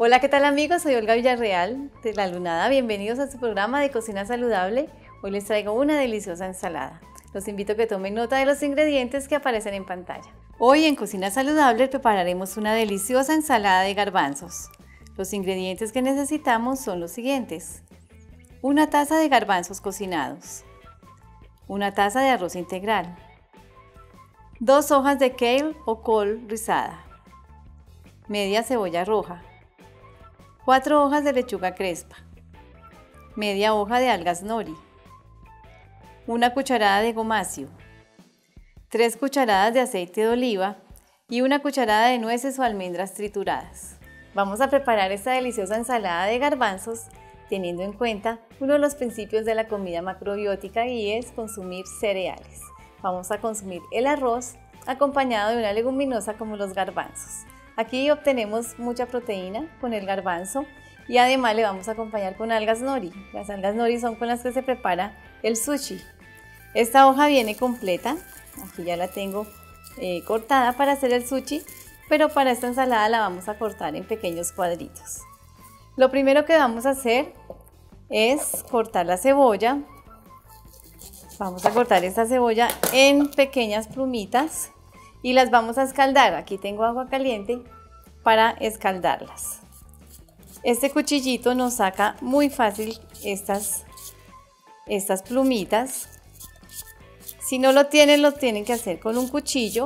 Hola, ¿qué tal amigos? Soy Olga Villarreal de La Lunada. Bienvenidos a su programa de cocina saludable. Hoy les traigo una deliciosa ensalada. Los invito a que tomen nota de los ingredientes que aparecen en pantalla. Hoy en Cocina Saludable prepararemos una deliciosa ensalada de garbanzos. Los ingredientes que necesitamos son los siguientes: una taza de garbanzos cocinados, una taza de arroz integral, 2 hojas de kale o col rizada, media cebolla roja, 4 hojas de lechuga crespa, media hoja de algas nori, una cucharada de gomasio, 3 cucharadas de aceite de oliva y una cucharada de nueces o almendras trituradas. Vamos a preparar esta deliciosa ensalada de garbanzos teniendo en cuenta uno de los principios de la comida macrobiótica, y es consumir cereales. Vamos a consumir el arroz acompañado de una leguminosa como los garbanzos. Aquí obtenemos mucha proteína con el garbanzo y además le vamos a acompañar con algas nori. Las algas nori son con las que se prepara el sushi. Esta hoja viene completa, aquí ya la tengo cortada para hacer el sushi, pero para esta ensalada la vamos a cortar en pequeños cuadritos. Lo primero que vamos a hacer es cortar la cebolla. Vamos a cortar esta cebolla en pequeñas plumitas y las vamos a escaldar. Aquí tengo agua caliente para escaldarlas. Este cuchillito nos saca muy fácil estas plumitas. Si no lo tienen que hacer con un cuchillo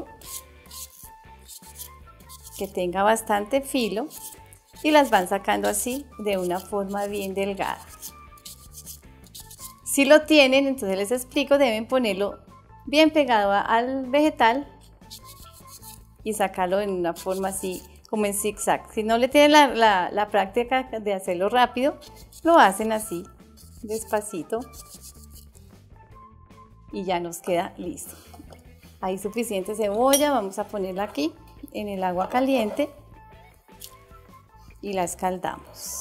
que tenga bastante filo y las van sacando así de una forma bien delgada. Si lo tienen, entonces les explico, deben ponerlo bien pegado al vegetal y sacarlo en una forma así como en zigzag. Si no le tienen la práctica de hacerlo rápido, lo hacen así despacito y ya nos queda listo. Hay suficiente cebolla, vamos a ponerla aquí en el agua caliente y la escaldamos.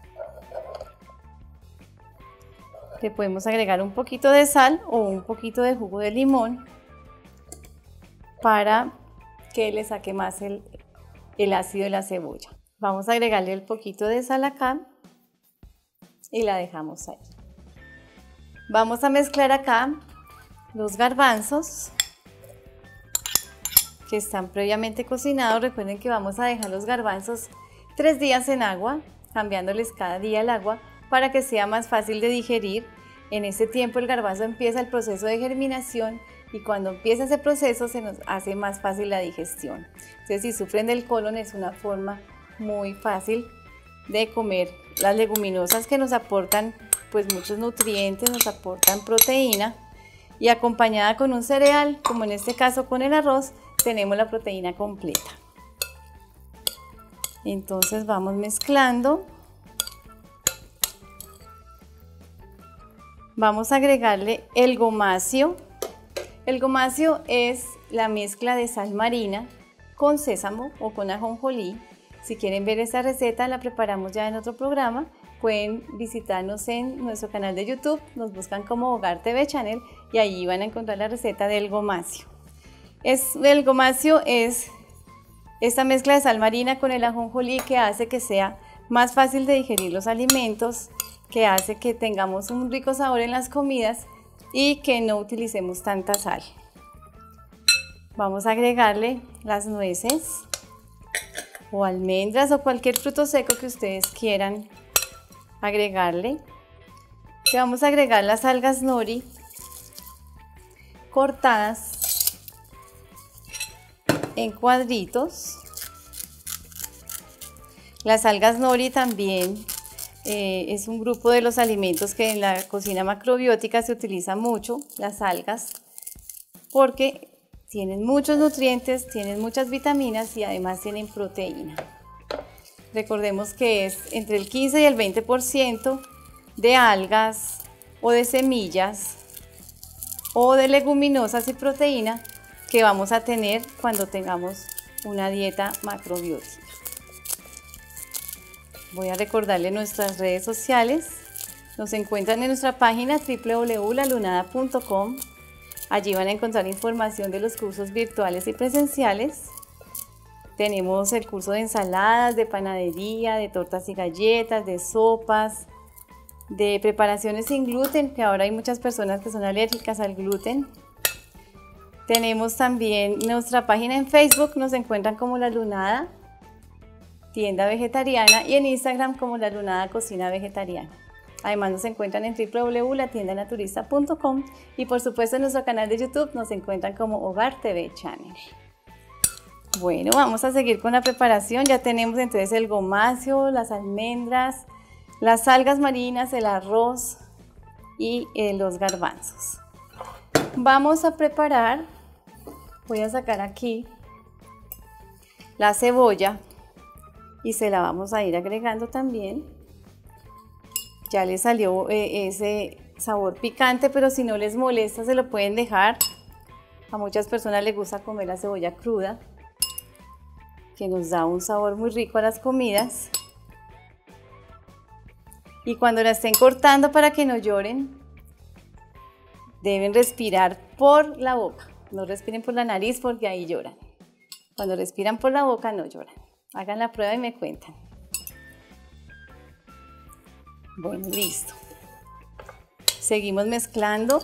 Le podemos agregar un poquito de sal o un poquito de jugo de limón para que le saque más el ácido de la cebolla. Vamos a agregarle el poquito de sal acá y la dejamos ahí. Vamos a mezclar acá los garbanzos que están previamente cocinados. Recuerden que vamos a dejar los garbanzos 3 días en agua, cambiándoles cada día el agua para que sea más fácil de digerir. En ese tiempo el garbanzo empieza el proceso de germinación y cuando empieza ese proceso se nos hace más fácil la digestión. Entonces, si sufren del colon, es una forma muy fácil de comer las leguminosas que nos aportan pues muchos nutrientes, nos aportan proteína, y acompañada con un cereal, como en este caso con el arroz, tenemos la proteína completa. Entonces vamos mezclando. Vamos a agregarle el gomasio. El gomasio es la mezcla de sal marina con sésamo o con ajonjolí. Si quieren ver esta receta, la preparamos ya en otro programa. Pueden visitarnos en nuestro canal de YouTube, nos buscan como Hogar TV Channel y ahí van a encontrar la receta del gomasio. El gomasio es esta mezcla de sal marina con el ajonjolí que hace que sea más fácil de digerir los alimentos, que hace que tengamos un rico sabor en las comidas y que no utilicemos tanta sal. Vamos a agregarle las nueces o almendras o cualquier fruto seco que ustedes quieran agregarle. Le vamos a agregar las algas nori cortadas en cuadritos. Las algas nori también es un grupo de los alimentos que en la cocina macrobiótica se utiliza mucho, las algas, porque tienen muchos nutrientes, tienen muchas vitaminas y además tienen proteína. Recordemos que es entre el 15 y el 20% de algas o de semillas o de leguminosas y proteína que vamos a tener cuando tengamos una dieta macrobiótica. Voy a recordarle nuestras redes sociales. Nos encuentran en nuestra página www.lalunada.com. Allí van a encontrar información de los cursos virtuales y presenciales. Tenemos el curso de ensaladas, de panadería, de tortas y galletas, de sopas, de preparaciones sin gluten, que ahora hay muchas personas que son alérgicas al gluten. Tenemos también nuestra página en Facebook, nos encuentran como La Lunada Tienda Vegetariana y en Instagram como La Lunada Cocina Vegetariana. Además nos encuentran en www.latiendanaturista.com y por supuesto en nuestro canal de YouTube nos encuentran como Hogar TV Channel. Bueno, vamos a seguir con la preparación. Ya tenemos entonces el gomáceo, las almendras, las algas marinas, el arroz y los garbanzos. Vamos a preparar, voy a sacar aquí la cebolla y se la vamos a ir agregando también. Ya le salió ese sabor picante, pero si no les molesta se lo pueden dejar. A muchas personas les gusta comer la cebolla cruda, que nos da un sabor muy rico a las comidas. Y cuando la estén cortando, para que no lloren, deben respirar por la boca. No respiren por la nariz porque ahí lloran. Cuando respiran por la boca no lloran. Hagan la prueba y me cuentan. Bueno, listo. Seguimos mezclando.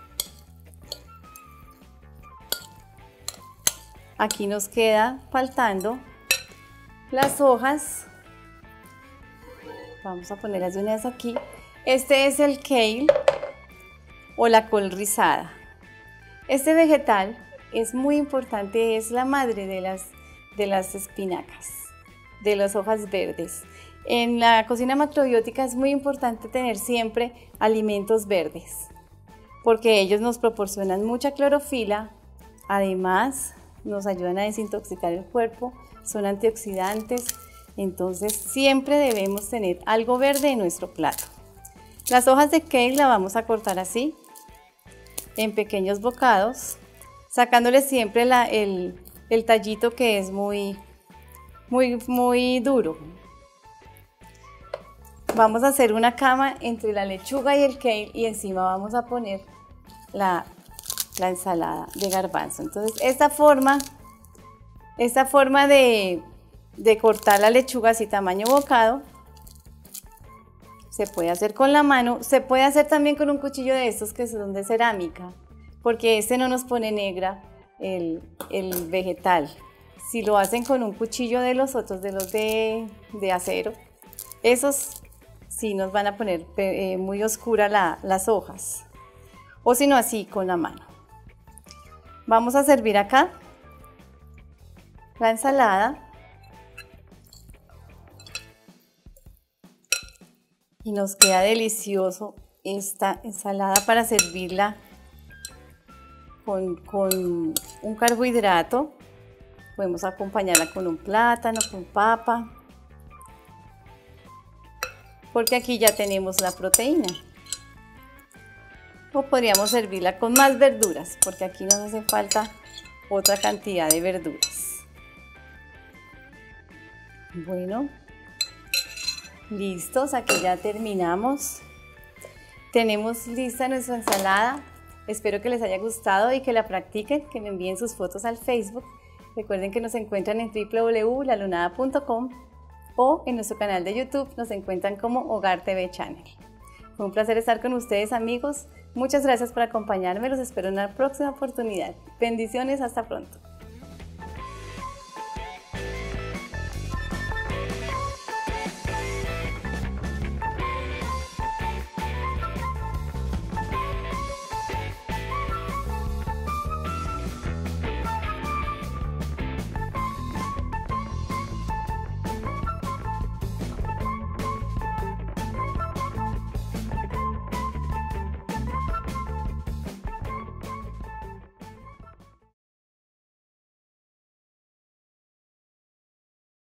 Aquí nos queda faltando las hojas. Vamos a ponerlas de una vez aquí. Este es el kale o la col rizada. Este vegetal es muy importante, es la madre de las espinacas, de las hojas verdes. En la cocina macrobiótica es muy importante tener siempre alimentos verdes, porque ellos nos proporcionan mucha clorofila, además nos ayudan a desintoxicar el cuerpo, son antioxidantes, entonces siempre debemos tener algo verde en nuestro plato. Las hojas de kale las vamos a cortar así, en pequeños bocados, sacándole siempre el tallito que es muy duro. Vamos a hacer una cama entre la lechuga y el kale y encima vamos a poner la ensalada de garbanzo. Entonces esta forma de cortar la lechuga así tamaño bocado se puede hacer con la mano, se puede hacer también con un cuchillo de estos que son de cerámica, porque este no nos pone negra el vegetal. Si lo hacen con un cuchillo de los otros, de los de acero, esos sí nos van a poner muy oscura las hojas, o si no así con la mano. Vamos a servir acá la ensalada y nos queda delicioso esta ensalada para servirla con un carbohidrato. Podemos acompañarla con un plátano, con papa, porque aquí ya tenemos la proteína. O podríamos servirla con más verduras, porque aquí nos hace falta otra cantidad de verduras. Bueno, listos, aquí ya terminamos. Tenemos lista nuestra ensalada. Espero que les haya gustado y que la practiquen, que me envíen sus fotos al Facebook. Recuerden que nos encuentran en www.lalunada.com o en nuestro canal de YouTube nos encuentran como Hogar TV Channel. Fue un placer estar con ustedes, amigos. Muchas gracias por acompañarme. Los espero en una próxima oportunidad. Bendiciones, hasta pronto.